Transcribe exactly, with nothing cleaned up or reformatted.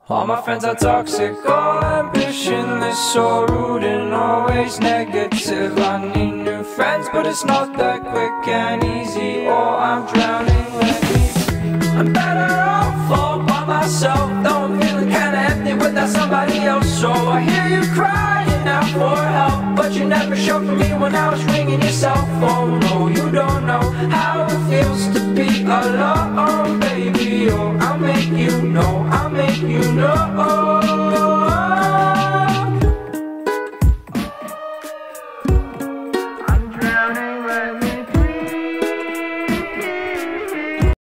All my friends are toxic, all ambitionless, so rude and always negative. I need new friends, but it's not that quick and easy, or I'm drowning, let me free. I'm better off all by myself, though I'm feeling kinda empty without somebody else. So I hear you crying out for help, but you never showed for me when I was ringing your cell phone. No, you don't know how it feels to be alone, baby. Oh, I'll make you know, I'll make you know.